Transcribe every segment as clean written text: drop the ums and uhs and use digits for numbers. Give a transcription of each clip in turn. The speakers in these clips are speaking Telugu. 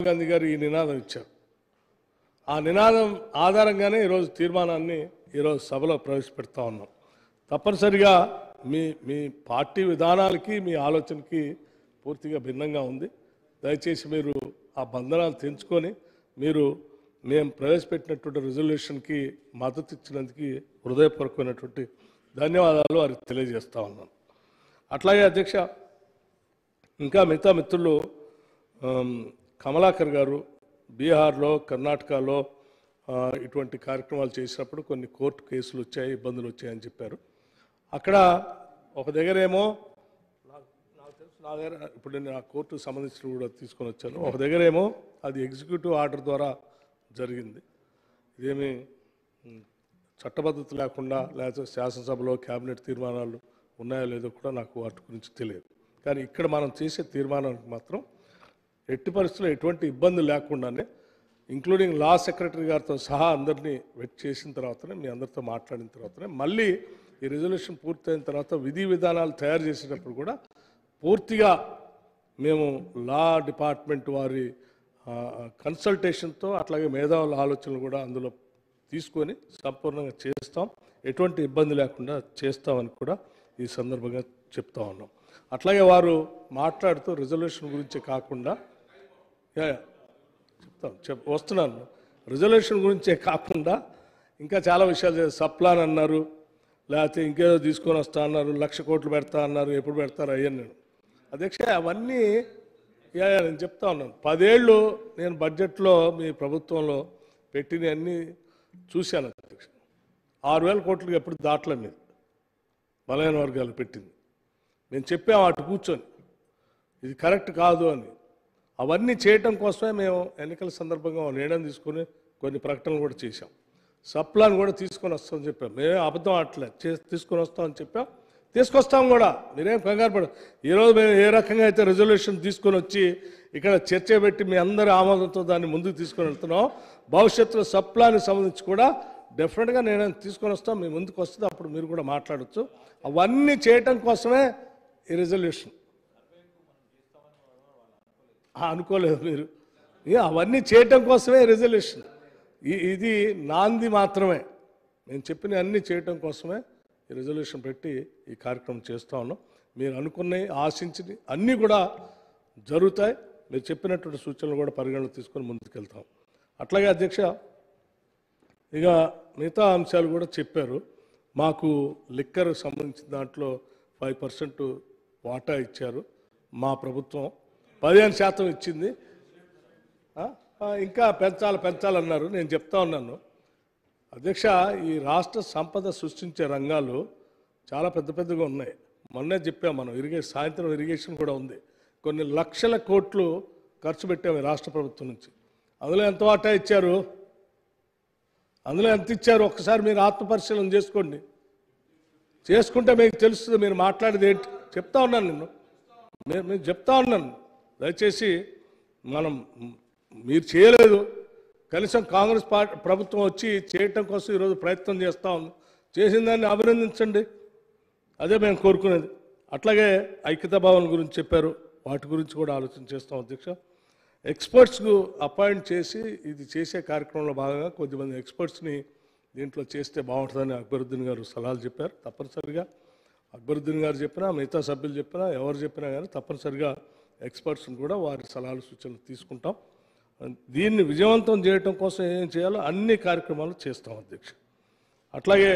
గాంధీ గారు ఈ నినాదం ఇచ్చారు. ఆ నినాదం ఆధారంగానే ఈరోజు తీర్మానాన్ని ఈరోజు సభలో ప్రవేశపెడతా ఉన్నాం. తప్పనిసరిగా మీ మీ పార్టీ విధానాలకి మీ ఆలోచనకి పూర్తిగా భిన్నంగా ఉంది. దయచేసి మీరు ఆ బంధనాలు తెంచుకొని మీరు మేము ప్రవేశపెట్టినటువంటి రిజల్యూషన్కి మద్దతు ఇచ్చినందుకు హృదయపూర్వకమైనటువంటి ధన్యవాదాలు వారికి తెలియజేస్తా ఉన్నాను. అట్లాగే అధ్యక్ష, ఇంకా మిగతా మిత్రులు కమలాకర్ గారు బీహార్లో కర్ణాటకలో ఇటువంటి కార్యక్రమాలు చేసినప్పుడు కొన్ని కోర్టు కేసులు వచ్చాయి, ఇబ్బందులు వచ్చాయని చెప్పారు. అక్కడ ఒక దగ్గరేమో నాకు తెలుసు, నా దగ్గర ఇప్పుడు నేను ఆ కోర్టుకు సంబంధించిన కూడా తీసుకొని వచ్చాను. ఒక దగ్గరేమో అది ఎగ్జిక్యూటివ్ ఆర్డర్ ద్వారా జరిగింది. ఇదేమి చట్టబద్ధత లేకుండా లేకపోతే శాసనసభలో క్యాబినెట్ తీర్మానాలు ఉన్నాయో లేదో కూడా నాకు వాటి గురించి తెలియదు. కానీ ఇక్కడ మనం చేసే తీర్మానానికి మాత్రం ఎట్టి పరిస్థితుల్లో ఎటువంటి ఇబ్బంది లేకుండానే ఇంక్లూడింగ్ లా సెక్రటరీ గారితో సహా అందరినీ వెట్ చేసిన తర్వాతనే మీ అందరితో మాట్లాడిన తర్వాతనే మళ్ళీ ఈ రిజల్యూషన్ పూర్తయిన తర్వాత విధి విధానాలు తయారు చేసేటప్పుడు కూడా పూర్తిగా మేము లా డిపార్ట్మెంట్ వారి కన్సల్టేషన్తో అట్లాగే మేధావుల ఆలోచనలు కూడా అందులో తీసుకొని సంపూర్ణంగా చేస్తాం, ఎటువంటి ఇబ్బంది లేకుండా చేస్తామని కూడా ఈ సందర్భంగా చెప్తా ఉన్నాం. అట్లాగే వారు మాట్లాడుతూ రిజల్యూషన్ గురించి కాకుండా వస్తున్నాను, రిజల్యూషన్ గురించే కాకుండా ఇంకా చాలా విషయాలు సప్లాన్ అన్నారు, లేకపోతే ఇంకేదో తీసుకొని వస్తా అన్నారు, 1,00,000 కోట్లు పెడతా అన్నారు, ఎప్పుడు పెడతారు అయ్యాను నేను అధ్యక్ష. అవన్నీ నేను చెప్తా ఉన్నాను. 10 ఏళ్ళు నేను బడ్జెట్లో మీ ప్రభుత్వంలో పెట్టినవన్నీ చూశాను అధ్యక్ష. 6,000 కోట్లకి ఎప్పుడు దాటలే మీరు బలహీన వర్గాలు పెట్టింది. మేము చెప్పాము అటు కూర్చొని ఇది కరెక్ట్ కాదు అని. అవన్నీ చేయటం కోసమే మేము ఎన్నికల సందర్భంగా నిర్ణయం తీసుకొని కొన్ని ప్రకటనలు కూడా చేశాం. సప్లాన్ కూడా తీసుకొని వస్తామని చెప్పాం. మేమే అబద్ధం ఆడలే, తీసుకొని వస్తామని చెప్పాం, తీసుకొస్తాం కూడా. మీరేం కంగారు పడ. ఈరోజు మేము ఏ రకంగా అయితే రిజల్యూషన్ తీసుకొని వచ్చి ఇక్కడ చర్చ పెట్టి మీ అందరి ఆమోదంతో దాన్ని ముందుకు తీసుకొని వెళ్తున్నాం, భవిష్యత్తులో సప్లాన్కి సంబంధించి కూడా డెఫినెట్గా నేను తీసుకొని వస్తాం, మీ ముందుకు వస్తుంది, అప్పుడు మీరు కూడా మాట్లాడచ్చు. అవన్నీ చేయటం కోసమే ఈ రిజల్యూషన్. అనుకోలేదు మీరు, అవన్నీ చేయటం కోసమే రిజల్యూషన్. ఇది నాంది మాత్రమే. నేను చెప్పిన అన్నీ చేయటం కోసమే ఈ రిజల్యూషన్ పెట్టి ఈ కార్యక్రమం చేస్తూ ఉన్నాం. మీరు అనుకున్నవి ఆశించి అన్నీ కూడా జరుగుతాయి. మీరు చెప్పినటువంటి సూచనలు కూడా పరిగణలో తీసుకొని ముందుకెళ్తాం. అట్లాగే అధ్యక్ష, ఇక మిగతా అంశాలు కూడా చెప్పారు. మాకు లిక్కర్ సంబంధించిన దాంట్లో 5% వాటా ఇచ్చారు, మా ప్రభుత్వం 15% ఇచ్చింది. ఇంకా పెంచాలన్నారు. నేను చెప్తా ఉన్నాను అధ్యక్ష, ఈ రాష్ట్ర సంపద సృష్టించే రంగాలు చాలా పెద్దగా ఉన్నాయి. మొన్నే చెప్పాం మనం, సాయంత్రం ఇరిగేషన్ కూడా ఉంది. కొన్ని లక్షల కోట్లు ఖర్చు పెట్టాము రాష్ట్ర ప్రభుత్వం నుంచి. అందులో ఎంత వాటా ఇచ్చారు, అందులో ఎంత ఇచ్చారు ఒక్కసారి మీరు ఆత్మపరిశీలన చేసుకోండి. చేసుకుంటే మీకు తెలుస్తుంది. మీరు మాట్లాడేది ఏంటి చెప్తా ఉన్నాను, నేను చెప్తా ఉన్నాను. దయచేసి మీరు చేయలేదు, కనీసం కాంగ్రెస్ ప్రభుత్వం వచ్చి చేయటం కోసం ఈరోజు ప్రయత్నం చేస్తూ ఉంది. చేసిన దాన్ని అభినందించండి, అదే మేము కోరుకునేది. అట్లాగే ఐక్యతా భవన్ గురించి చెప్పారు, వాటి గురించి కూడా ఆలోచన చేస్తాం అధ్యక్ష. ఎక్స్పర్ట్స్కు అపాయింట్ చేసి ఇది చేసే కార్యక్రమంలో భాగంగా కొద్దిమంది ఎక్స్పర్ట్స్ని దీంట్లో చేస్తే బాగుంటుందని అక్బరుద్దీన్ గారు సలహాలు చెప్పారు. తప్పనిసరిగా అక్బరుద్దీన్ గారు చెప్పినా, మిగతా సభ్యులు చెప్పినా, ఎవరు చెప్పినా కానీ తప్పనిసరిగా ఎక్స్పర్ట్స్ని కూడా వారి సలహాలు సూచనలు తీసుకుంటాం. దీన్ని విజయవంతం చేయడం కోసం ఏం చేయాలో అన్ని కార్యక్రమాలు చేస్తాం అధ్యక్ష. అట్లాగే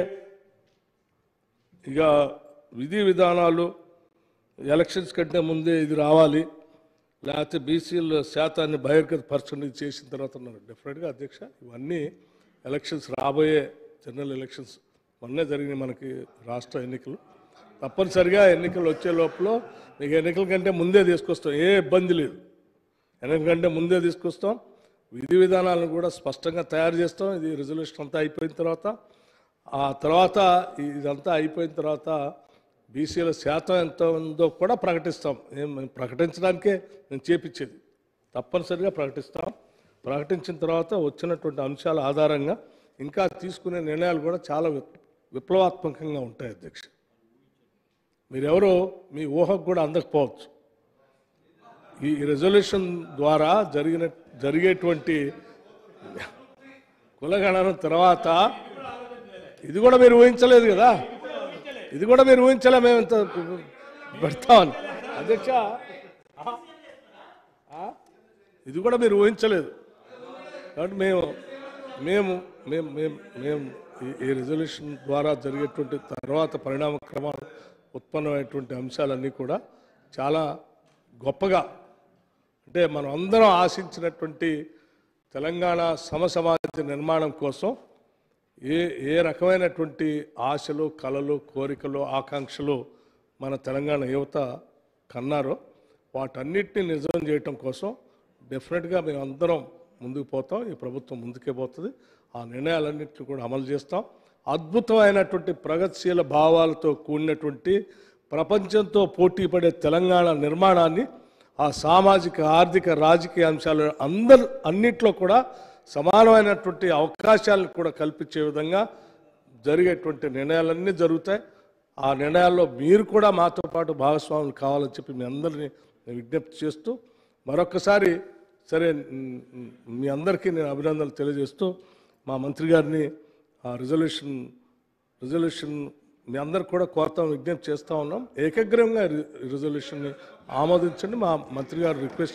ఇక విధి విధానాలు ఎలక్షన్స్ కంటే ముందే ఇది రావాలి, లేకపోతే బీసీల శాతాన్ని బహిర్గతపరచండి చేసిన తర్వాత ఉన్నారు. డెఫినెట్గా అధ్యక్ష, ఇవన్నీ ఎలక్షన్స్ రాబోయే జనరల్ ఎలక్షన్స్ మొన్నే జరిగినాయి మనకి రాష్ట్ర ఎన్నికలు. తప్పనిసరిగా ఎన్నికలు వచ్చే లోపల మీకు ఎన్నికల కంటే ముందే తీసుకొస్తాం, ఏ ఇబ్బంది లేదు. ఎన్నికల కంటే ముందే తీసుకొస్తాం, విధి విధానాలను కూడా స్పష్టంగా తయారు చేస్తాం. ఇది రిజల్యూషన్ అంతా అయిపోయిన తర్వాత, ఆ తర్వాత ఇదంతా అయిపోయిన తర్వాత బీసీల శాతం ఎంత ఉందో కూడా ప్రకటిస్తాం. ప్రకటించడానికే నేను చేపించేది, తప్పనిసరిగా ప్రకటిస్తాం. ప్రకటించిన తర్వాత వచ్చినటువంటి అంశాల ఆధారంగా ఇంకా తీసుకునే నిర్ణయాలు కూడా చాలా విప్లవాత్మకంగా ఉంటాయి అధ్యక్ష. మీరెవరో మీ ఊహకు కూడా అందకపోవచ్చు. ఈ రిజల్యూషన్ ద్వారా జరిగిన జరిగేటువంటి కులగణన తర్వాత ఇది కూడా మీరు ఊహించలేదు కదా, ఇది కూడా మీరు ఊహించలే మేము ఇంత పెడతామని అధ్యక్ష, ఇది కూడా మీరు ఊహించలేదు. కాబట్టి మేము మేము మేము మేము మేము ఈ రిజల్యూషన్ ద్వారా జరిగేటువంటి తర్వాత పరిణామ క్రమాలు ఉత్పన్నమైనటువంటి అంశాలన్నీ కూడా చాలా గొప్పగా, అంటే మనం అందరం ఆశించినటువంటి తెలంగాణ సమసమాజ నిర్మాణం కోసం ఏ రకమైనటువంటి ఆశలు, కలలు, కోరికలు, ఆకాంక్షలు మన తెలంగాణ యువత కన్నారో వాటన్నిటిని నిజం చేయటం కోసం డెఫినెట్గా మేము అందరం ముందుకు పోతాం. ఈ ప్రభుత్వం ముందుకే పోతుంది. ఆ నిర్ణయాలన్నింటినీ కూడా అమలు చేస్తాం. అద్భుతమైనటువంటి ప్రగతిశీల భావాలతో కూడినటువంటి ప్రపంచంతో పోటీ పడే తెలంగాణ నిర్మాణాన్ని, ఆ సామాజిక, ఆర్థిక, రాజకీయ అంశాలు అన్నిట్లో కూడా సమానమైనటువంటి అవకాశాలను కూడా కల్పించే విధంగా జరిగేటువంటి నిర్ణయాలన్నీ జరుగుతాయి. ఆ నిర్ణయాల్లో మీరు కూడా మాతో పాటు భాగస్వాములు కావాలని చెప్పి మీ అందరినీ విజ్ఞప్తి చేస్తూ మరొకసారి సరే మీ అందరికీ నేను అభినందనలు తెలియజేస్తూ మా మంత్రి గారిని ఆ రిజల్యూషన్ మీ అందరు కూడా కోరుతాం, విజ్ఞప్తి చేస్తూ ఉన్నాం. ఏకగ్రీవంగా రిజల్యూషన్ని ఆమోదించండి. మా మంత్రి గారు రిక్వెస్ట్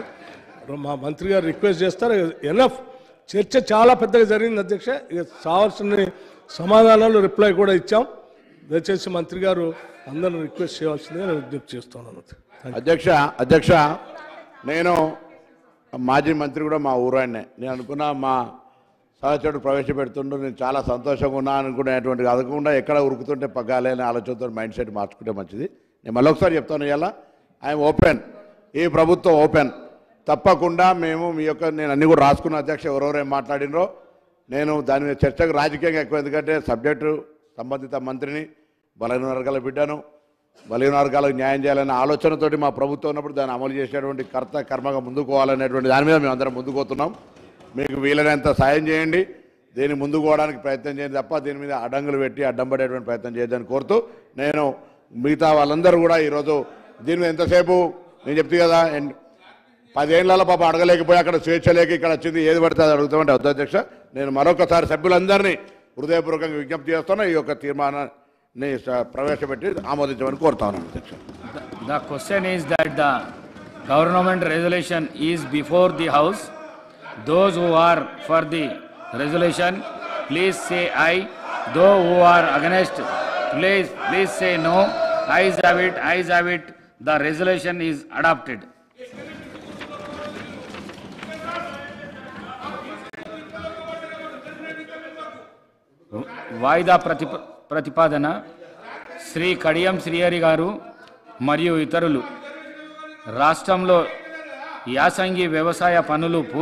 చేస్తారు. ఎనఫ్ చర్చ చాలా పెద్దగా జరిగింది అధ్యక్ష. ఇక కావాల్సిన సమాధానాలు రిప్లై కూడా ఇచ్చాం. దయచేసి మంత్రి గారు అందరిని రిక్వెస్ట్ చేయవలసిందిగా నేను విజ్ఞప్తి చేస్తున్నాను. అధ్యక్ష నేను మాజీ మంత్రి కూడా మా ఊరాయనే. నేను అనుకున్నా మా సహచరుడు ప్రవేశపెడుతుండ్రు, నేను చాలా సంతోషంగా ఉన్నా అనుకునేటువంటి అదకుండా ఎక్కడ ఉరుకుతుంటే పగ్గాలే అనే ఆలోచనతో మైండ్ సెట్ మార్చుకుంటే మంచిది. నేను మళ్ళొకసారి చెప్తాను, ఇలా ఐఎమ్ ఓపెన్, ఈ ప్రభుత్వం ఓపెన్. తప్పకుండా మేము మీ యొక్క నేను అన్నీ కూడా రాసుకున్న అధ్యక్ష ఎవరెవరేం మాట్లాడినరో నేను దాని మీద చర్చకు రాజకీయంగా ఎక్కువ, ఎందుకంటే సబ్జెక్టు సంబంధిత మంత్రిని, బలహీన వర్గాల బిడ్డను, బలహీన వర్గాలకు న్యాయం చేయాలనే ఆలోచనతోటి మా ప్రభుత్వం ఉన్నప్పుడు దాన్ని అమలు చేసేటువంటి కర్మగా ముందుకు పోవాలనేటువంటి దాని మీద మేము అందరం ముందుకు పోతున్నాం. మీకు వీలైనంత సాయం చేయండి, దీన్ని ముందుకు పోవడానికి ప్రయత్నం చేయండి తప్ప దీని మీద అడ్డంకులు పెట్టి అడ్డం పడేటువంటి ప్రయత్నం చేయొద్దని కోరుతూ నేను మిగతా వాళ్ళందరూ కూడా ఈరోజు దీని మీద ఎంతసేపు నేను చెప్తే కదా 10 ఏళ్లలో పాప అడగలేకపోయి అక్కడ స్వేచ్ఛ లేక ఇక్కడ వచ్చింది ఏది పడితే అది అడుగుతామంటే అధ్యక్ష. నేను మరొకసారి సభ్యులందరినీ హృదయపూర్వకంగా విజ్ఞప్తి చేస్తున్నా, ఈ యొక్క తీర్మానాన్ని ప్రవేశపెట్టి ఆమోదించమని కోరుతా ఉన్నాను అధ్యక్ష. The question is that the government resolution is before the house. Those who are for the resolution, please say aye. Those who are against, please say no. Ayes have it. The resolution is adopted. వాయిదా ప్రతిపాదన శ్రీ కడియం శ్రీహరి గారు మరియు ఇతరులు రాష్ట్రంలో యాసంగి వ్యవసాయ పనులు